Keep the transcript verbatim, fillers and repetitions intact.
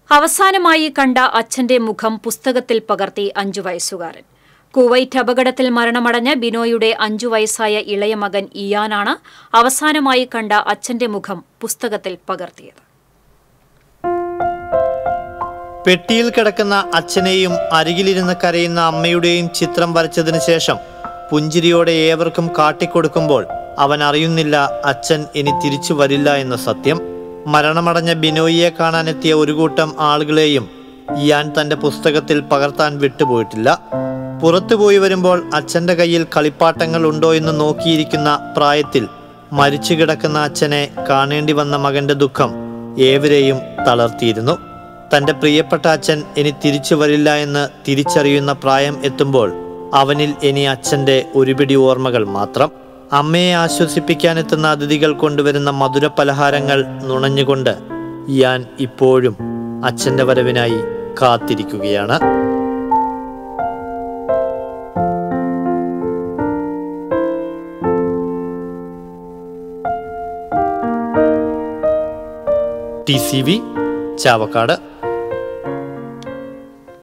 അവസാനമായി കണ്ട അച്ഛന്റെ മുഖം പുസ്തകത്തിൽ പകർത്തി അഞ്ചു വയസ്സുകാരൻ. കുവൈറ്റ് അപകടത്തിൽ മരണമടഞ്ഞ ബിനോയുടെ അഞ്ചു വയസ്സായ ഇളയ മകൻ ഇയാനാണ് അവസാനമായി കണ്ട അച്ഛന്റെ മുഖം പുസ്തകത്തിൽ പകർത്തിയത്. പെട്ടിയിൽ കിടക്കുന്ന അച്ഛനെയും അരികിലിരുന്ന് കരയുന്ന അമ്മയുടെയും ചിത്രം വരച്ചതിനു ശേഷം പുഞ്ചിരിയോടെ ഏവർക്കും കാട്ടിക്കൊടുക്കുമ്പോൾ അവൻ അറിയുന്നില്ല അച്ഛൻ ഇനി തിരിച്ചു വരില്ല എന്ന സത്യം. മരണമടഞ്ഞ ബിനോയിയെ കാണാനെത്തിയ ഒരു കൂട്ടം ആളുകളെയും ഇയാൻ തന്റെ പുസ്തകത്തിൽ പകർത്താൻ വിട്ടുപോയിട്ടില്ല. പുറത്തുപോയി വരുമ്പോൾ അച്ഛൻ്റെ കയ്യിൽ കളിപ്പാട്ടങ്ങൾ ഉണ്ടോ എന്ന് നോക്കിയിരിക്കുന്ന പ്രായത്തിൽ മരിച്ചു കിടക്കുന്ന അച്ഛനെ കാണേണ്ടി വന്ന മകന്റെ ദുഃഖം ഏവരെയും തളർത്തിയിരുന്നു. തൻ്റെ പ്രിയപ്പെട്ട അച്ഛൻ ഇനി തിരിച്ചു വരില്ല എന്ന് തിരിച്ചറിയുന്ന പ്രായം എത്തുമ്പോൾ അവനിൽ ഇനി അച്ഛൻ്റെ ഒരുപിടി ഓർമ്മകൾ മാത്രം. അമ്മയെ ആശ്വസിപ്പിക്കാനെത്തുന്ന അതിഥികൾ കൊണ്ടുവരുന്ന മധുര പലഹാരങ്ങൾ നുണഞ്ഞുകൊണ്ട് ഇയാൻ ഇപ്പോഴും അച്ഛൻ്റെ വരവിനായി കാത്തിരിക്കുകയാണ്. T C V Chavakkad.